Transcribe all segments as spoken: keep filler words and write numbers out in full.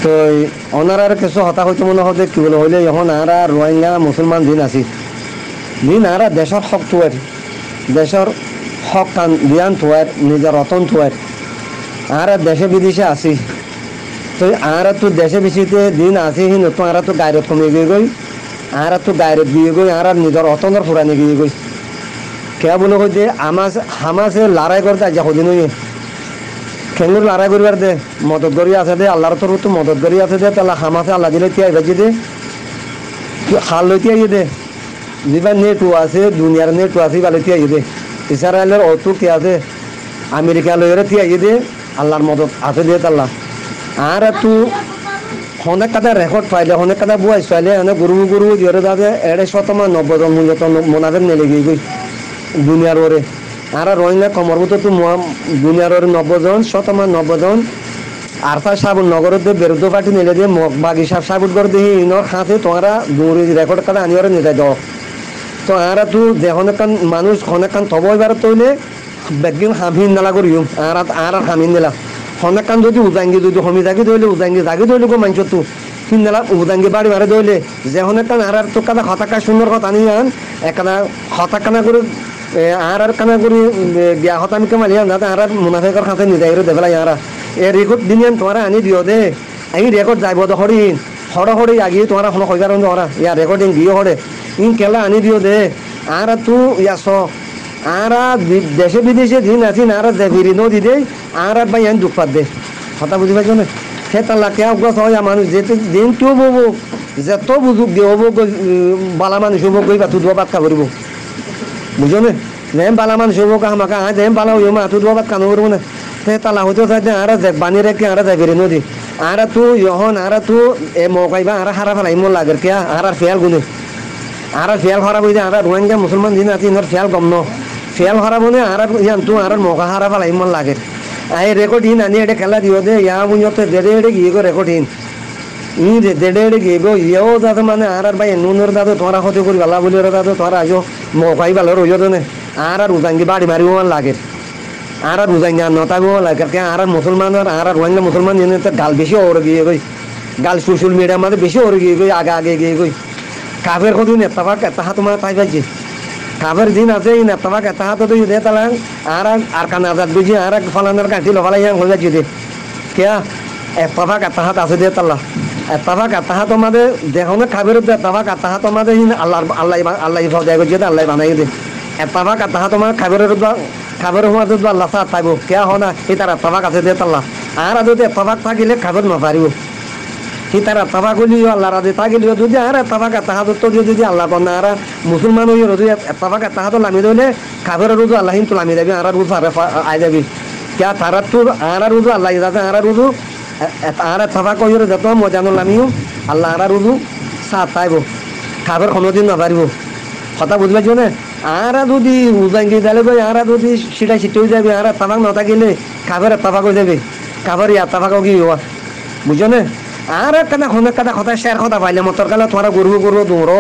তো ওনার কিছু হতা হইতে মনে হতে কি বলে হইলে এখন আরা রোহিঙ্গা মুসলমান দিন আছি দিন আরা দেশের হক থুয়ার দেশের হক কান জ্ঞান থুয়ার নিজের রতন থুয়ার আর দেশে বিদেশে আছি তো আর তো দেশে বিদেশে দিন আছি হিন তো আর তো গায়রত কমে গিয়ে গই আর তো গায়রত গিয়ে গই আর নিজের রতনের ফুরানি গিয়ে গই কে বলে হইতে আমাস হামাসে লড়াই করতে আজ হদিন হইয়ে খেঙ্গুর লড়াই করিবার দে মদত করি আছে দে আল্লাহর তরফ তো মদত করি আছে দে তাহলে হামাসে আল্লাহ দিলে তিয়াই বাজি দে হাল লইতে আইয়ে দে যেবার নেটও আছে দুনিয়ার নেটও আছে ভালো তিয়াই দে ইসরায়েলের অত কি আছে আমেরিকা লইরে তিয়াই দে আল্লাহর মদত আছে দে আল্লাহ আর তু অনেক কথা রেকর্ড পাইলে অনেক কথা বুয়াইছ পাইলে অনেক গুরু গুরু দিয়ে দাদে এড়ে শতমান নব্বই জন মূলত মোনাফেক নেলে গিয়ে গই দুনিয়ার ওরে আর রোহিঙ্গা কমরভূত তো দুনিয়ার ওরে নব্বই জন শতমান নব্বই জন আরফা সাবুন নগরের দিয়ে বিরুদ্ধ পার্টি নিলে দিয়ে বাগি সাব সাবুট করে দিয়ে ইনর হাতে তোমরা দৌড়ি রেকর্ড কথা আনি ওরে নিতে দাও তো আর তু দেহনেকান মানুষ অনেকখান থব এবার তৈলে বেগিন হামিন নালা করিও আর আর হামিন নিলা অনেকখান যদি উজাঙ্গি যদি হমি জাগি ধরলে উজাঙ্গি জাগি ধরলে গো মাংস তু কিনালা উজাঙ্গি বাড়ি মারে ধরলে যে অনেকখান আর আর তো কাদা হতাকা সুন্দর কথা আনি আন একাদা হতাকানা করে আর আর কানা করি গিয়া হতামি কামালি আন যাতে আর আর মুনাফেকর খাতে নিতে এর দেবেলাই আর এ রেকর্ড দিনিয়ান তোমরা আনি দিও দে এই রেকর্ড যাইব তো হরিণ হড় হড়ি আগিয়ে তোমরা কোনো কইবার ওরা ইয়া রেকর্ডিং দিয়ে হরে ইন কেলা আনি দিও দে আর তু ইয়া স আর দেশে বিদেশে দিন আছি আর দেবিরি নদী দে আর ভাই আইন দুঃখ পাত দে কথা বুঝি পাইছ না সে তাল্লা কে অগ্রস হয় মানুষ যেতে দিন কেউ বব যেত বুঝুক দিয়ে হব বালা মানুষ হব গই বা তু দোয়া বাত খাবরিব বুঝো না যেম বালা মানুষ হব আমাকে আ যেম বালা হইব মা তু দোয়া বাত কানো করবো না সে তাল্লা হইতে থাকে আর বানি রেখে আর দেবিরি নদী আর তু ইহন আর তু এ মকাইবা আর হারা ফেলাই মন লাগে কে আর আর ফেয়াল গুনে আর ফেয়াল খারাপ হয়ে যায় আর রোহিঙ্গা মুসলমান দিন আছে ইনার ফেয়াল গম ন ফেয়াল খারাপ হলে আর ইয়ান তু আর মকা হারা ফেলাই মন লাগে আই রেকর্ড ইন আনি এটা খেলা দিও দে ইয়া বুঝতে দেড়ে এড়ে গিয়ে গো রেকর্ড ইন ই দেড়ে এড়ে গিয়ে গো ইয়েও দাদা মানে আর আর ভাই নুনের দাদা তোরা হতে করি গালা বলি দাদা তোরা আজো মকাই ভালো রইও তো আর আর উজাঙ্গি বাড়ি মারিও মন লাগে আর আর উজাঙ্গি আর নতাগো লাগে কে আর আর মুসলমান আর আর রোহিঙ্গা মুসলমান দিনে তো গাল বেশি ওর গিয়ে গই গাল সোশ্যাল মিডিয়ার মধ্যে বেশি ওর গিয়ে গই আগে আগে গিয়ে গই কাফের কদিন এত্তাফাক এত্তাহা তোমার তাই পাইছে কাফের দিন আছে ইন এত্তাফাক এত্তাহা তো দে তালাং আর আর কান আজাদ বুঝি আর ফলানের কাঠি লফালাই হয়ে যাচ্ছে দে কে এত্তাফাক এত্তাহা আছে দে তাল্লা এত্তাফাক এত্তাহা তোমাদের দেখো কাফের এত্তাফাক এত্তাহা তোমাদের আল্লাহ আল্লাহ আল্লাহ দেয় গেছে আল্লাহ বানাই দে এত্তাফাক এত্তাহা তোমার কাফের কাফের হওয়া যদি আল্লাহ সাথ পাইব কে হ না এই তার এত্তাফাক আছে দে তাল্লা আর যদি এত্তাফাক থাকিলে কাফের নপারিব সি তারা তাফা গলিও আল্লাহ রাজে তা গেলিও যদি আর তাফাকা তাহাদ তো যদি আল্লাহ কন আর মুসলমান হইও যদি তাফাকা তাহাদ লামি দইলে কাফের রুজু আল্লাহ হিন তো লামি যাবি আর রুজু আর আই যাবি কে তারা তো আর রুজু আল্লাহ যাতে আর রুজু আর তাফা কইও যত মজানো লামিও আল্লাহ আর রুজু সাথ পাইব কাফের কোনোদিন না পারিব কথা বুঝবে না আর যদি উজাঙ্গি দিলে গই আর যদি সেটা সিটেও যাবে আর তাফাক না থাকিলে কাফের তাফাক হয়ে যাবে কাফের ইয়া তাফাক কি হওয়া বুঝো না আর কাদা হনে কাদা কথা শেয়ার কথা পাইলে মতর কালে তোরা গরু গরু দৌড়ো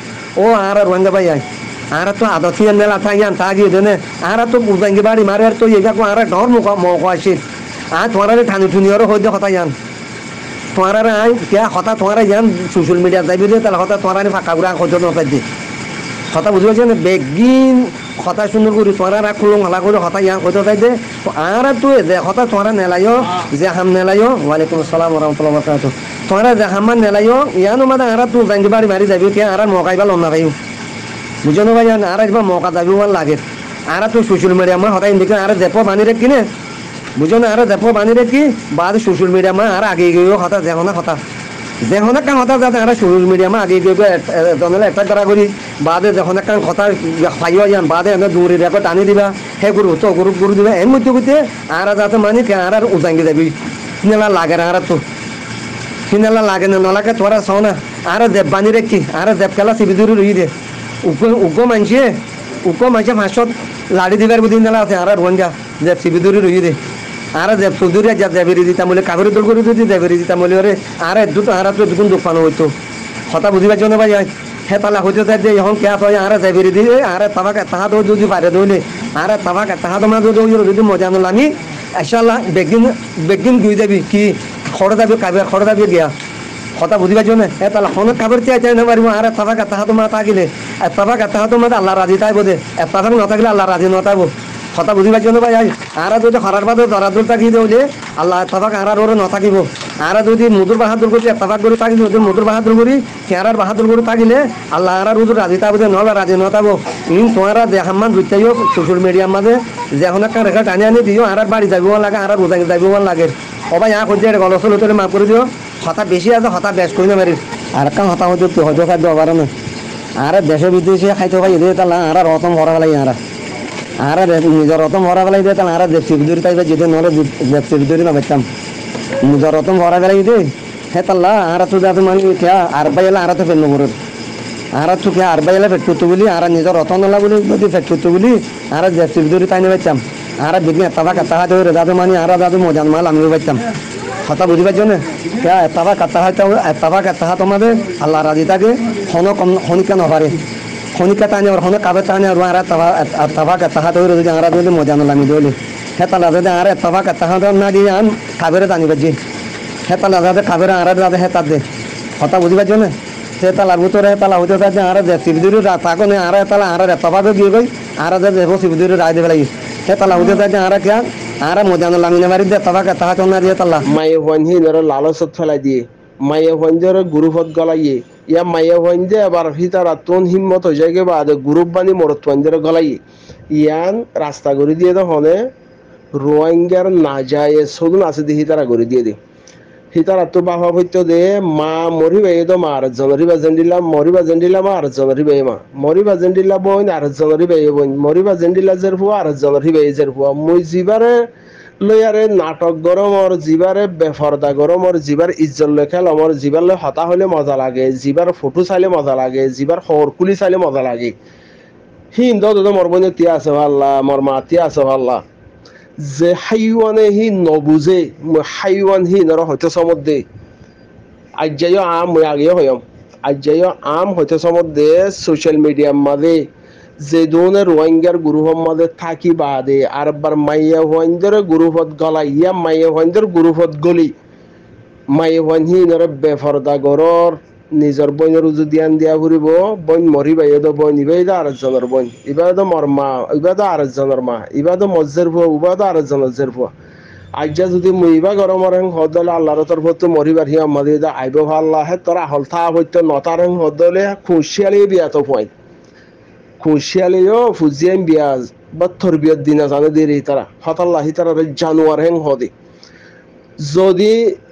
ও আর রোহিঙ্গা ভাই আই আর তো আদতি নেলা থাকি আন তাগি দেনে আর তো উজাঙ্গি বাড়ি মারে আর তো এগা আর ডর মুখ মুখ আসে আর তোরা ঠানি ঠুনি আর হইতে কথা জান তোরা আই কে কথা তোরা জান সোশ্যাল মিডিয়া যাইবি রে তাহলে কথা তোরা ফাঁকা গুড়া হইতে নপাই দে কথা বুঝতে পারছেন বেগিন কথা সুন্দর করি তোরা রাখ খুলুং হালা করে কথা ইয়ান হইতে তাই দে আর তুই যে কথা তোরা নেলাইও যে হাম নেলাইও ওয়ালাইকুম আসসালাম ওরহমতুল্লাহ বারাকাতুহু তোরা যে হামান নেলাইও ইয়ানো মাদা আর তুই জাঙ্গি বাড়ি মারি যাবি কে আর মকাইবা লন না ভাই বুঝনো ভাই আর আসবা মকা যাবি ওয়ান লাগে আর তুই সোশ্যাল মিডিয়া মা হঠাৎ ইন্দিকে আর জেপো বানি রে কিনে বুঝো না আর জেপো বানি রে কি বাদ সোশ্যাল মিডিয়া মা আর আগে গিয়েও কথা দেখো না কথা দেখো না কান কথা যাতে আর সোশ্যাল মিডিয়া মা আগে গিয়ে জনেলে একটা করা করি বাদে যখন একটা কথা পাইও যান বাদে এনে দৌড়ি রেকর্ড টানি দিবা হে গুরু তো গুরু গুরু দিবা এর মধ্যে করতে আর যাতে মানে আর আর উজাঙ্গি যাবি কিনেলা লাগে না আর তো কিনেলা লাগে না নলাকে তোরা চাও না আর দেব বানি রেখি আর দেব খেলা চিবি দূরে রই দে উপ উপ মানছে উপ মানছে ফাঁসত লাড়ি দিবার বুদিন নেলা আছে আর রোহিঙ্গা দেব চিবি দূরে রই দে আর দেব চৌধুরী যা দেবেরি দিতাম বলে কাগরি দল করে যদি দেবেরি দিতাম বলে ওরে আর দুটো আর তো দুগুণ দোকানো হইতো কথা বুঝি পারছো না ভাই হে তালা হইতে দে এখন কে হয় আর দেবেরি দিয়ে আর তাবাকে তাহা তো যদি পারে দইলে আর তাবাকে তাহা তোমার যদি যদি মজা নলামি ইনশাআল্লাহ বেগিন বেগিন গুই যাবি কি খড়ে যাবি কাবির খড়ে যাবি গিয়া কথা বুঝিবার জন্য এ তাহলে হনক কাবির চাই চাই না পারিব আর এতফাক এতাহাতো মা থাকিলে এতফাক এতাহাতো মা আল্লাহ রাজি তাইব দে এতফাক নথাকিলে আল্লাহ রাজি নতাইব কথা বুঝিবার জন্য ভাই আর যদি খরার বাদে দরাদুর থাকি দেলে আল্লাহ এতফাক আর ওরে নথাকিব আর যদি মধুর বাহাদুর করি এতফাক করে থাকিলে ওদের মধুর বাহাদুর করি কেয়ারার বাহাদুর করে থাকিলে আল্লাহ আর ওদের রাজি তাইব দে নহলে রাজি নতাইব ইন তোমারা দেখামান দুইটাইও সোশ্যাল মিডিয়ার মাঝে যে এখন একটা রেখা টানি আনি দিও আর বাড়ি যাবিও লাগে আর রোজা যাবিও লাগে সবাই আ করছে গল চল তোলে মাফ করে দিও হতা বেশি আছে হতা বেশ করি না মারিস আর একটা হতা হতো হয়তো খাদ্য হবার না আর দেশে বিদেশে খাইতে পাই দিয়ে তাহলে আর রতম ভরা ফেলাই আর আর নিজের রতম ভরা ফেলাই দিয়ে তাহলে আর দেশি বিদুরি তাই যেতে নহলে দেশি বিদুরি না পাইতাম নিজের রতম ভরা ফেলাই দিয়ে হে তাল্লা আর তো যাতে মানে খেয়া আর বাইলে আর তো ফেল নগরের আর তো খেয়া আর বাইলে ফেট করতে বলি আর নিজের রতন নলা বলি যদি ফেট করতে বলি আর দেশি বিদুরি তাই না পাইতাম আর বিঘ্নে এতবা কাটা হাতে দাদু মানি আর দাদু মজান মাল আমি পাইতাম কথা বুঝিবার জন্য এতবা কাটা হাতে এতবা কাটা হাত আমাদের আল্লাহ রাজি থাকে হন কম খনিকা নভারে খনিকা টানে আর হন কাবে টানে আর আর এতবা কাটা হাতে যদি আর যদি মজান আমি দলে হেতালা যদি আর এতবা কাটা হাতে না দিয়ে আন কাবেরে টানি বাজি হেতালা যাতে কাবেরে আর দাদা হেতার দে কথা বুঝিবার জন্য সে তালার ভিতরে তালা হইতে থাকে আর শিবদুরি থাকো না আর তালা আর এতভাবে গিয়ে গই আর দেবো শিবদুরি রায় দেবে লাগি সে তালা হইতে থাকে আর কে আর মজানো লামিনে মারি দে তবাকে তাহা চন্না দিয়ে তালা মায়ে হইন ধরো লালসত ফেলাই দিয়ে মায়ে হইন ধরো গুরুপথ গলাইয়ে ইয়া মায়ে হইন দে আবার হিতারা তোন হিম্মত হয়ে যায় বা গ্রুপ বানি মরত হইন ধরো গলাইয়ে ইয়ান রাস্তা করে দিয়ে তো হনে রোহিঙ্গার না যায় সদুন আছে দিয়ে হিতারা করে দিয়ে দে হিতারা তো বাবা হইতো দে মা মরিবে তো মা আর জনরিবা জেন্ডিলা মরিবা জেন্ডিলা মা আর জনরিবে মা মরিবা জেন্ডিলা বোন আর জনরিবে বোন মরিবা জেন্ডিলা জের ফুয়া আর জনরিবে জের ফুয়া মুই জিবারে লয়ারে নাটক গরমর জিবারে বেফরদা গরমর জিবার ইজ্জত লেখাল আমার জিবার লে হতা হলে মজা লাগে জিবার ফটো চাইলে মজা লাগে জিবার খবর কুলি চাইলে মজা লাগে হিন্দ দাদা মর বোন তিয়া আছে ভাল্লা মর মা তিয়া আছে ভাল্লা যে হাইওয়ানে হি নবুজে হাইওয়ান হি নর হইতে সমদ্দে আজ্জাইও আম মই আগেও হইম আজ্জাইও আম হইতে সমদ্দে সোশ্যাল মিডিয়ার মাঝে যে ধরনের রোহিঙ্গার গ্রুপের মাঝে থাকি বাদে আর একবার মাইয়া হইন্দরে গ্রুপত গলা ইয়া মাইয়া হইন্দর গ্রুপত গলি মাইয়া হইন হি নর বেফরদা গরর নিজের বইনের উজু দিয়ান দিয়া ফুরিব বইন মরিবাই তো বইন ইবাই তো আরেকজনের বইন ইবা তো মর মা ইবা তো আরেকজনের মা ইবা তো মজ্জের ফুয়া উবা তো আরেকজনের জের ফুয়া আজ্জা যদি মুইবা গরমর হেং হদলে আল্লাহর তরফ তো মরিবার হি আমাদি দা আইব ভাল্লা হে তোরা হল থা হইতো নতার হেং হদলে খুশিয়ালি বিয়া তো পয়েন্ট খুশিয়ালিও ফুজিয়াম বিয়া বত্তর বিয়ার দিনা জানে দেরি তারা হতাল্লাহি তারা জানুয়ার হেং হদে যদি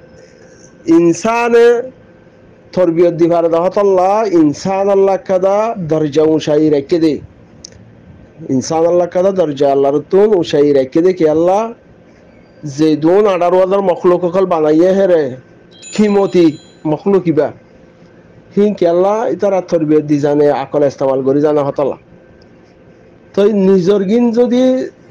ইনসানে তরবিয়ত দিবার দহতাল্লাহ ইনসান আল্লাহ কাদা দরজা উঁচাই রেখে দে ইনসান আল্লাহ কাদা দরজা আল্লাহর তুন উঁচাই রেখে দে কি আল্লাহ যে দুন আঠারো হাজার মখলুক অকল বানাইয়ে হেরে খিমতি মখলুক কিবা হি কি আল্লাহ ইতারা তরবিয়ত দি জানে আকল ইস্তেমাল করি জানে হতাল্লাহ তো নিজর গিন যদি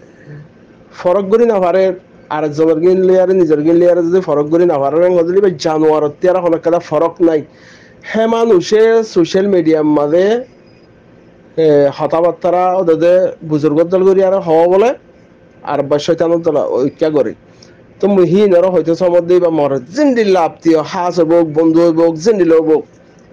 ফরক করি না পারে আর জনের গিন লিয়ারে নিজের গিন লিয়ারে যদি ফরক করি না পারে যদি জানুয়ারত তিয়ারা কোনো একটা ফরক নাই হে মানুষে সোশ্যাল মিডিয়ার মাঝে হতাবার্তারা ওদের বুজুর্গর দল করি আর হওয়া বলে আর বা শৈতানের দল ঐক্যা করে তো মুহিনেরও হয়তো সমদ্দে বা মর জিন্দিল্লা আপ্তীয় হাস হবক বন্ধু হবক জিন্দিল হবক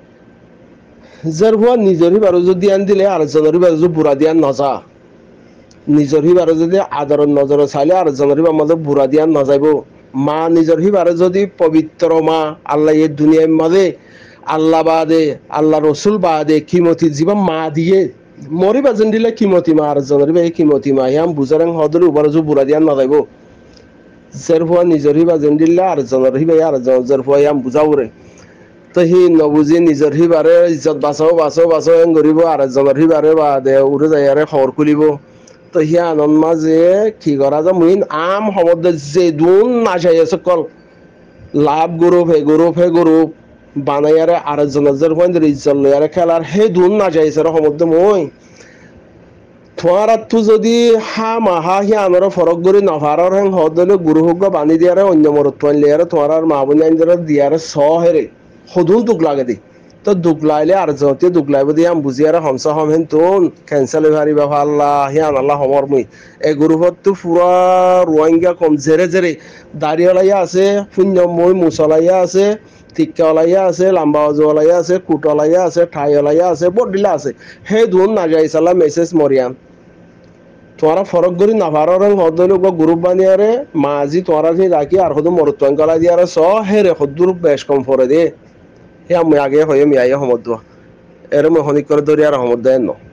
যার ভুয়া নিজের হিবারও যদি আন দিলে আর জনের হিবার যদি বুড়া দিয়ান নজা নিজের হিবারে যদি আদরের নজরে চাইলে আর জনের হিবার মাঝে বুড়া দিয়ান নজাইব মা নিজের হিবারে যদি পবিত্র মা আল্লাহ এই দুনিয়ার মাঝে আল্লাহ বাদে আল্লাহ রসুল বাদে কিমতি জীবন মা দিয়ে মরিবা যেন দিলে কিমতি মা আর জনের হিবার কিমতি মা ইয়াম বুঝার হদলে উবারে যদি বুড়া দিয়ান নজাইব যার ভুয়া নিজের হিবা যেন দিলে আর জনের হিবাই আর জনের ভুয়া ইয়াম বুঝাও রে তো সি নবুজি নিজের হিবারে ইজ্জত বাঁচাও বাঁচাও বাঁচাও এন করিব আর জনের হিবারে বা দে উড়ে যাই খবর খুলিব তো হিয়া আনন্দ মাঝে কি করা যায় মুইন আম সমুদ্রে যে দুন না চাই সকল লাভ গ্রুপ হে গ্রুপ হে গ্রুপ বানাইয়ারে আর জনের পয়েন্ট ইজ্জত লইয়ারে খেলার হে দুন না চাইছে সমুদ্রে মই তোমার তু যদি হা মাহা হিয়া আনার ফরক করি নভারর হেং হদলে গুরু হোক বানি দিয়ারে অন্য মরত পয়েন্ট লিয়ারে তোমার আর মা বোন দিয়ারে স হেরে সদুন টুক লাগে দি তো তো দুগলাইলে আর যতে দুগলাইব দিয়ে আম বুঝি আর হমস হম হেন তুন ক্যান্সেল হারিবা আল্লাহ হিয়ান আল্লাহ হমর মুই এই গ্রুপত তো পুরা রোহিঙ্গা কম জেরে জেরে দাড়িওয়ালাইয়া আছে পুণ্যময় মুসলাইয়া আছে টিক্কাওয়ালাইয়া আছে লাম্বাওয়াজওয়ালাইয়া আছে কুটওয়ালাইয়া আছে ঠাইওয়ালাইয়া আছে বডিলা আছে হে দুন না যাই সাল্লাম মেসেজ মরিয়াম তোমারা ফরক করি না পারো রং হদল গ্রুপ বানিয়ারে মাঝি তোমারা যে রাখি আর হদু মরুত্বান গলা দিয়ারে স হে রে হদুর বেশ কম ফরে দে হে আমি আগে হয়ে মিয়াই হমদ এর মই হনিক করে ধরি আর হমদ দেন ন